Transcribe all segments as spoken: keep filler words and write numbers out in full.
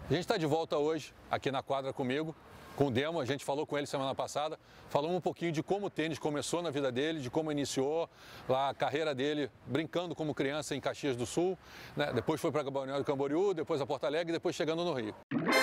A gente está de volta hoje aqui na quadra comigo, com o Demo. A gente falou com ele semana passada, falamos um pouquinho de como o tênis começou na vida dele, de como iniciou lá a carreira dele brincando como criança em Caxias do Sul, né? Depois foi para Balneário Camboriú, depois a Porto Alegre e depois chegando no Rio.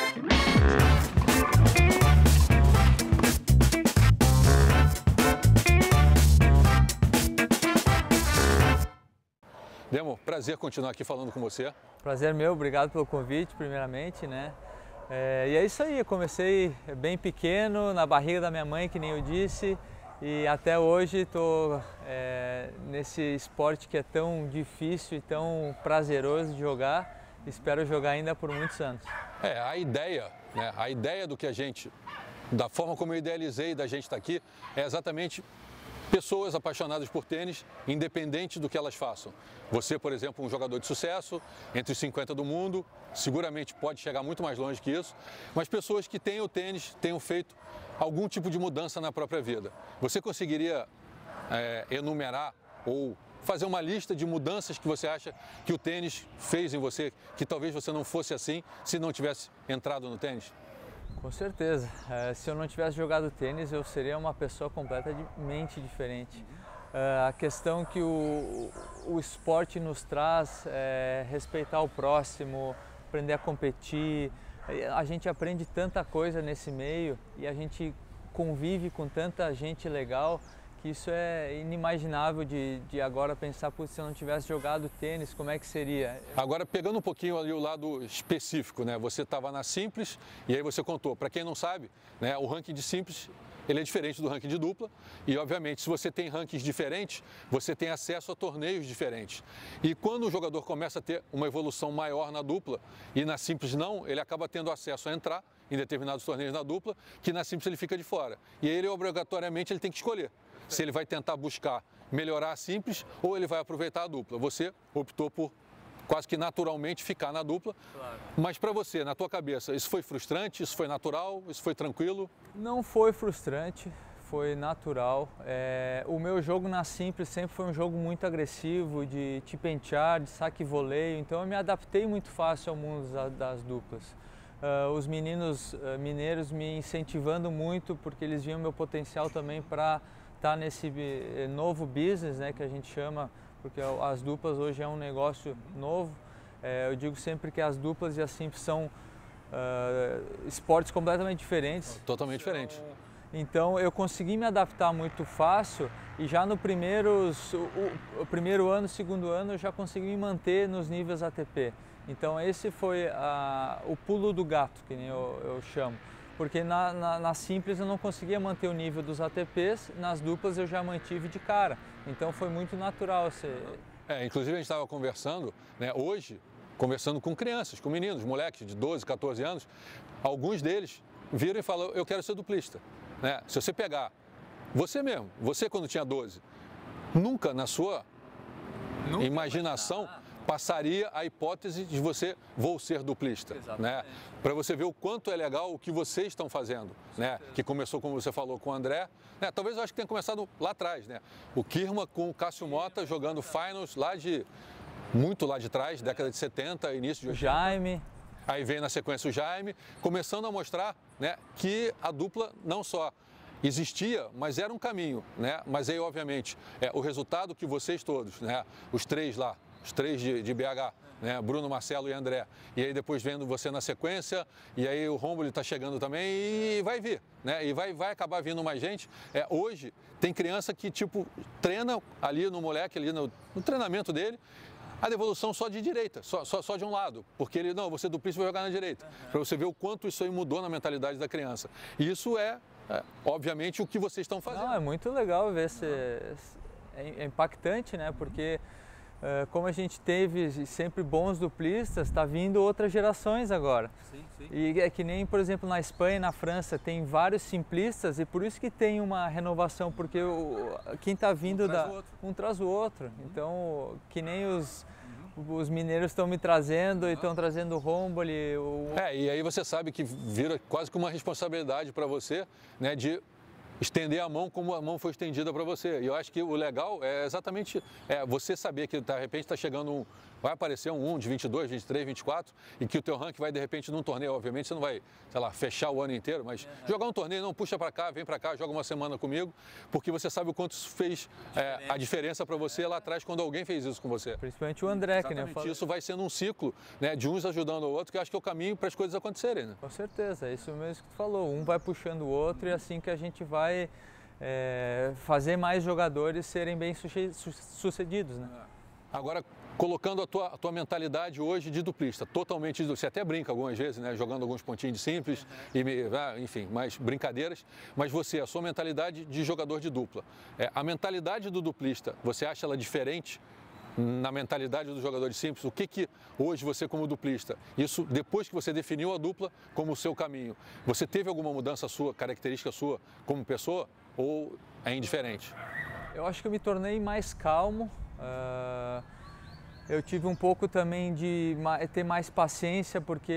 Demo, prazer continuar aqui falando com você. Prazer meu, obrigado pelo convite, primeiramente, né? É, e é isso aí, eu comecei bem pequeno, na barriga da minha mãe, que nem eu disse, e até hoje estou é, nesse esporte que é tão difícil e tão prazeroso de jogar. Espero jogar ainda por muitos anos. É, a ideia, né? A ideia do que a gente, da forma como eu idealizei da gente estar aqui, é exatamente pessoas apaixonadas por tênis, independente do que elas façam. Você, por exemplo, um jogador de sucesso, entre os cinquenta do mundo, seguramente pode chegar muito mais longe que isso, mas pessoas que têm o tênis, tenham feito algum tipo de mudança na própria vida. Você conseguiria é, enumerar ou fazer uma lista de mudanças que você acha que o tênis fez em você, que talvez você não fosse assim se não tivesse entrado no tênis? Com certeza. É, se eu não tivesse jogado tênis, eu seria uma pessoa completamente diferente. É, a questão que o, o esporte nos traz é respeitar o próximo, aprender a competir. A gente aprende tanta coisa nesse meio e a gente convive com tanta gente legal que isso é inimaginável de, de agora pensar, putz, se eu não tivesse jogado tênis, como é que seria? Agora, pegando um pouquinho ali o lado específico, né? Você estava na simples e aí você contou. Para quem não sabe, né, o ranking de simples ele é diferente do ranking de dupla e, obviamente, se você tem rankings diferentes, você tem acesso a torneios diferentes. E quando o jogador começa a ter uma evolução maior na dupla e na simples não, ele acaba tendo acesso a entrar em determinados torneios na dupla, que na simples ele fica de fora. E aí, ele, obrigatoriamente, ele tem que escolher se ele vai tentar buscar melhorar a simples ou ele vai aproveitar a dupla. Você optou por quase que naturalmente ficar na dupla. Claro. Mas para você, na tua cabeça, isso foi frustrante? Isso foi natural? Isso foi tranquilo? Não foi frustrante, foi natural. É, o meu jogo na simples sempre foi um jogo muito agressivo, de tip and char, de saque e voleio, então eu me adaptei muito fácil ao mundo das, das duplas. Uh, os meninos uh, mineiros me incentivando muito porque eles viam meu potencial também para estar nesse novo business, né, que a gente chama, porque as duplas hoje é um negócio novo. É, eu digo sempre que as duplas e as simples são uh, esportes completamente diferentes. Totalmente diferentes. Então eu consegui me adaptar muito fácil e já no primeiro, o, o primeiro ano, segundo ano, eu já consegui me manter nos níveis A T P. Então esse foi a, o pulo do gato, que nem eu, eu chamo. Porque na, na, na simples eu não conseguia manter o nível dos A T Ps, nas duplas eu já mantive de cara. Então foi muito natural. Ser... É, inclusive a gente estava conversando, né, hoje, conversando com crianças, com meninos, moleques de doze, quatorze anos, alguns deles viram e falaram, eu quero ser duplista. Né? Se você pegar, você mesmo, você quando tinha doze, nunca na sua nunca imaginação passaria a hipótese de você vou ser duplista, né? Para você ver o quanto é legal o que vocês estão fazendo, né? Que começou, como você falou, com o André, né? Talvez eu acho que tenha começado lá atrás, né? O Kirma com o Cássio Mota jogando finals lá de, muito lá de trás, década de setenta, início de oitenta. O Jaime. Aí veio na sequência o Jaime, começando a mostrar, né, que a dupla não só existia, mas era um caminho, né? Mas aí, obviamente, é, o resultado que vocês todos, né, os três lá, os três de, de B H, né, Bruno, Marcelo e André, e aí depois vendo você na sequência, e aí o Romulo está chegando também e vai vir, né? E vai, vai acabar vindo mais gente. É, hoje tem criança que tipo treina ali no moleque, ali no, no treinamento dele, a devolução só de direita, só, só, só de um lado, porque ele, não, você duplista vai jogar na direita, uhum. Para você ver o quanto isso aí mudou na mentalidade da criança. E isso é, é obviamente, o que vocês estão fazendo. Não, é muito legal ver, se, é impactante, né, porque uh, como a gente teve sempre bons duplistas, está vindo outras gerações agora. Sim, sim. E é que nem, por exemplo, na Espanha e na França, tem vários simplistas e por isso que tem uma renovação, porque o, quem está vindo, um traz, da, um traz o outro. Uhum. Então, que nem os... Os mineiros estão me trazendo e estão trazendo o Romboli. O... É, e aí você sabe que vira quase que uma responsabilidade para você, né, de estender a mão como a mão foi estendida para você. E eu acho que o legal é exatamente é, você saber que de repente está chegando um, vai aparecer um um de vinte e dois, vinte e três, vinte e quatro e que o teu ranking vai de repente num torneio, obviamente você não vai, sei lá, fechar o ano inteiro, mas uhum. jogar um torneio, não, puxa para cá, vem para cá, joga uma semana comigo, porque você sabe o quanto isso fez é, a diferença para você lá atrás quando alguém fez isso com você. Principalmente o André, que né? Isso vai sendo um ciclo, né, de uns ajudando o outro, que eu acho que é o caminho para as coisas acontecerem. Né? Com certeza, é isso mesmo que tu falou, um vai puxando o outro e assim que a gente vai é, fazer mais jogadores serem bem sucedidos, né? Agora, colocando a tua, a tua mentalidade hoje de duplista, totalmente, você até brinca algumas vezes, né, jogando alguns pontinhos de simples, uhum. e, enfim, mais brincadeiras, mas você, a sua mentalidade de jogador de dupla, é, a mentalidade do duplista, você acha ela diferente na mentalidade do jogador de simples? O que que hoje você como duplista, isso depois que você definiu a dupla como o seu caminho, você teve alguma mudança sua, característica sua como pessoa ou é indiferente? Eu acho que eu me tornei mais calmo. Uh, eu tive um pouco também de ter mais paciência porque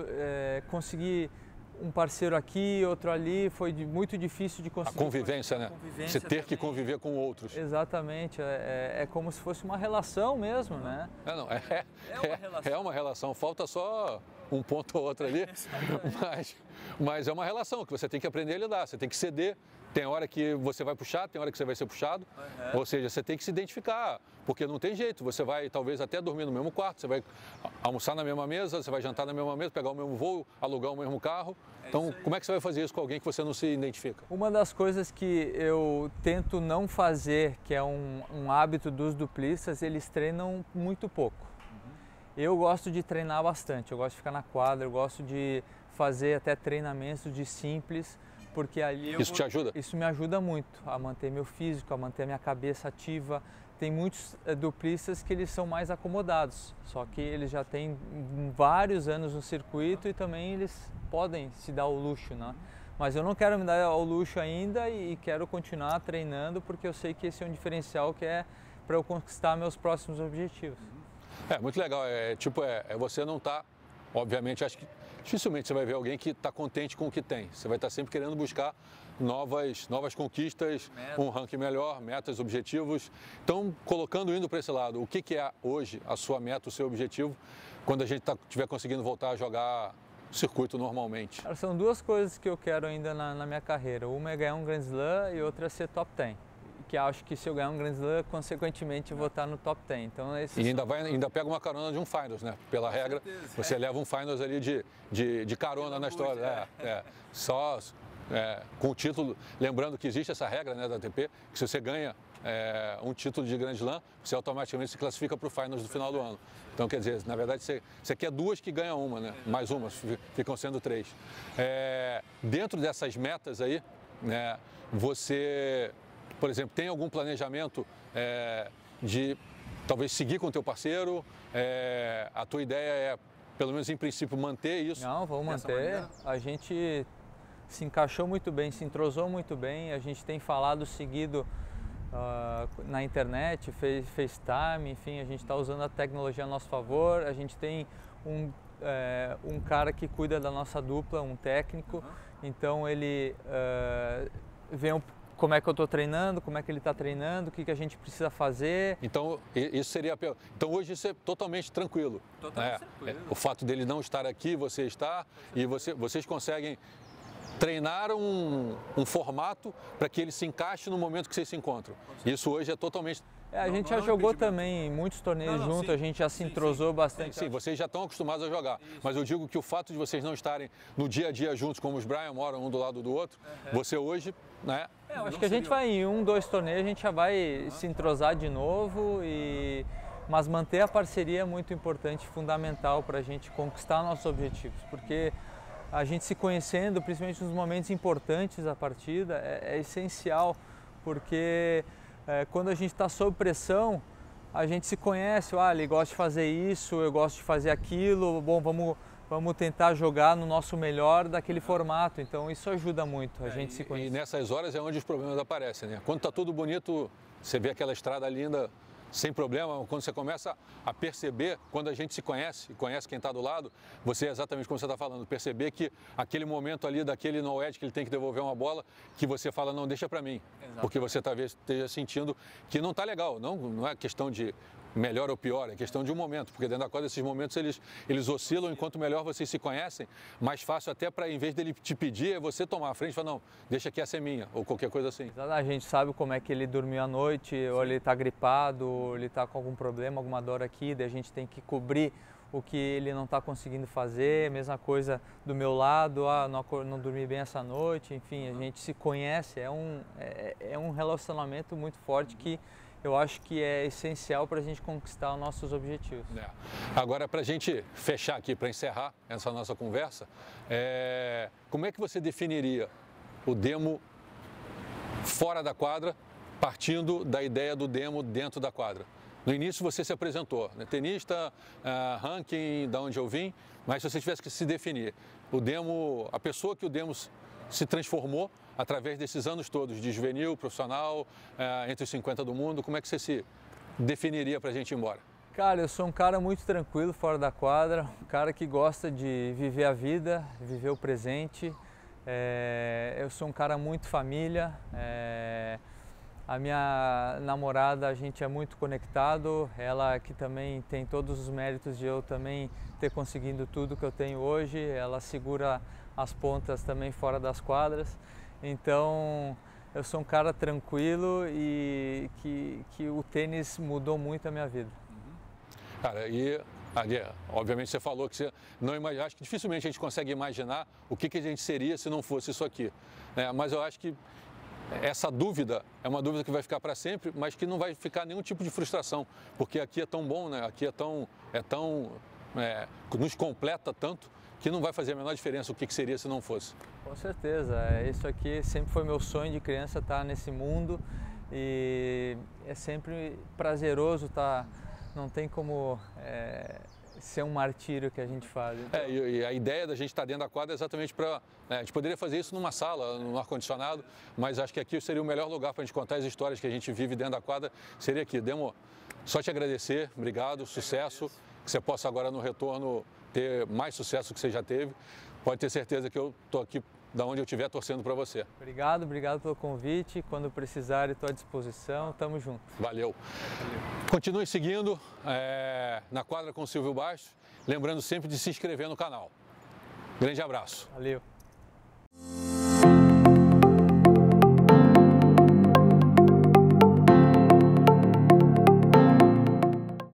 é, consegui um parceiro aqui, outro ali, foi muito difícil de conseguir. A convivência, né? Convivência Você ter também. que conviver com outros. Exatamente, é, é como se fosse uma relação mesmo, né? É, não, é, é, uma relação. é uma relação, falta só um ponto ou outro ali, mas, mas é uma relação que você tem que aprender a lidar, você tem que ceder. Tem hora que você vai puxar, tem hora que você vai ser puxado, uhum. ou seja, você tem que se identificar, porque não tem jeito, você vai talvez até dormir no mesmo quarto, você vai almoçar na mesma mesa, você vai jantar na mesma mesa, pegar o mesmo voo, alugar o mesmo carro, é então como é que você vai fazer isso com alguém que você não se identifica? Uma das coisas que eu tento não fazer, que é um, um hábito dos duplistas, eles treinam muito pouco. Uhum. Eu gosto de treinar bastante, eu gosto de ficar na quadra, eu gosto de fazer até treinamentos de simples, porque ali isso te ajuda? Isso me ajuda muito a manter meu físico, a manter a minha cabeça ativa. Tem muitos é, duplistas que eles são mais acomodados, só que eles já têm vários anos no circuito e também eles podem se dar o luxo, né? Mas eu não quero me dar o luxo ainda e quero continuar treinando porque eu sei que esse é um diferencial que é para eu conquistar meus próximos objetivos. É muito legal, é tipo, é, é você não tá, obviamente, acho que dificilmente você vai ver alguém que está contente com o que tem. Você vai estar sempre querendo buscar novas, novas conquistas, Meta. um ranking melhor, metas, objetivos. Então, colocando, indo para esse lado, o que, que é hoje a sua meta, o seu objetivo, quando a gente estiver tá, conseguindo voltar a jogar circuito normalmente? Cara, são duas coisas que eu quero ainda na, na minha carreira. Uma é ganhar um Grand Slam e outra é ser top dez. Que acho que se eu ganhar um Grand Slam, consequentemente eu vou estar no top dez. Então, esse e ainda, vai, ainda pega uma carona de um Finals, né? Pela regra, você é. leva um Finals ali de, de, de carona na história. É, é. Só é, com o título, lembrando que existe essa regra, né, da A T P, que se você ganha é, um título de Grand Slam, você automaticamente se classifica para o Finals do final do ano. Então, quer dizer, na verdade, você, você quer duas que ganham uma, né? Mais uma, ficam sendo três. É, dentro dessas metas aí, né, você... Por exemplo, tem algum planejamento é, de talvez seguir com o teu parceiro? É, a tua ideia é, pelo menos em princípio, manter isso? Não, vamos manter. A gente se encaixou muito bem, se entrosou muito bem. A gente tem falado seguido uh, na internet, fez FaceTime, enfim, a gente está usando a tecnologia a nosso favor. A gente tem um, é, um cara que cuida da nossa dupla, um técnico. Uhum. Então ele uh, vem um como é que eu estou treinando, como é que ele está treinando, o que, que a gente precisa fazer. Então, isso seria... Então, hoje isso é totalmente tranquilo. Totalmente né? tranquilo. O fato dele não estar aqui, você está, e você, vocês conseguem treinar um, um formato para que ele se encaixe no momento que vocês se encontram. Isso hoje é totalmente... É, a gente não, já não jogou também muitos torneios não, não, juntos, a gente já se entrosou sim, bastante. Sim, sim, vocês já estão acostumados a jogar, isso. Mas eu digo que o fato de vocês não estarem no dia a dia juntos, como os Brian moram um do lado do outro, uhum. você hoje, né? É, eu acho que a gente vai em um, dois torneios, a gente já vai uhum. se entrosar de novo, e... mas manter a parceria é muito importante, fundamental para a gente conquistar nossos objetivos, porque a gente se conhecendo, principalmente nos momentos importantes da partida, é, é essencial, porque... É, quando a gente está sob pressão, a gente se conhece, ah, ele gosta de fazer isso, eu gosto de fazer aquilo, bom, vamos, vamos tentar jogar no nosso melhor daquele formato, então isso ajuda muito, a é, gente e, se conhece. E nessas horas é onde os problemas aparecem, né? Quando está tudo bonito, você vê aquela estrada linda, sem problema, quando você começa a perceber, quando a gente se conhece, conhece quem está do lado, você é exatamente como você está falando, perceber que aquele momento ali, daquele no-edge que ele tem que devolver uma bola, que você fala, não, deixa para mim, exatamente. Porque você talvez esteja sentindo que não está legal, não, não é questão de melhor ou pior, é questão de um momento, porque dentro da quadra esses momentos eles, eles oscilam, enquanto melhor vocês se conhecem, mais fácil até para, em vez dele te pedir, é você tomar a frente e falar, não, deixa que essa é minha, ou qualquer coisa assim. A gente sabe como é que ele dormiu à noite, ou ele está gripado, ou ele está com algum problema, alguma dor aqui, daí a gente tem que cobrir o que ele não está conseguindo fazer, mesma coisa do meu lado, ah, não, não dormi bem essa noite, enfim, a gente se conhece, é um, é, é um relacionamento muito forte que eu acho que é essencial para a gente conquistar os nossos objetivos. É. Agora, para a gente fechar aqui, para encerrar essa nossa conversa, é... como é que você definiria o Demo fora da quadra, partindo da ideia do Demo dentro da quadra? No início você se apresentou, né? Tenista, uh, ranking, da onde eu vim, mas se você tivesse que se definir, o Demo, a pessoa que o Demo se transformou através desses anos todos de juvenil, profissional, uh, entre os cinquenta do mundo, como é que você se definiria para a gente ir embora? Cara, eu sou um cara muito tranquilo fora da quadra, um cara que gosta de viver a vida, viver o presente. É, eu sou um cara muito família. É, A minha namorada, a gente é muito conectado, ela que também tem todos os méritos de eu também ter conseguido tudo que eu tenho hoje, ela segura as pontas também fora das quadras, então eu sou um cara tranquilo e que, que o tênis mudou muito a minha vida. Cara, e ali, obviamente você falou que você não imagina, acho que dificilmente a gente consegue imaginar o que, que a gente seria se não fosse isso aqui, né? Mas eu acho que essa dúvida é uma dúvida que vai ficar para sempre, mas que não vai ficar nenhum tipo de frustração, porque aqui é tão bom, né? Aqui é tão, é tão, é, nos completa tanto, que não vai fazer a menor diferença o que, que seria se não fosse. Com certeza, isso aqui sempre foi meu sonho de criança, estar nesse mundo, e é sempre prazeroso estar, não tem como é, ser um martírio que a gente faz. Então... É, e, e a ideia da gente estar dentro da quadra é exatamente para... Né, a gente poderia fazer isso numa sala, no ar-condicionado, mas acho que aqui seria o melhor lugar para a gente contar as histórias que a gente vive dentro da quadra, seria aqui. Demo, só te agradecer, obrigado, sucesso, que você possa agora no retorno ter mais sucesso que você já teve. Pode ter certeza que eu estou aqui da onde eu estiver torcendo para você. Obrigado, obrigado pelo convite. Quando precisar, estou à disposição. Tamo junto. Valeu. Valeu. Continue seguindo é, na quadra com o Silvio Bastos, lembrando sempre de se inscrever no canal. Grande abraço. Valeu.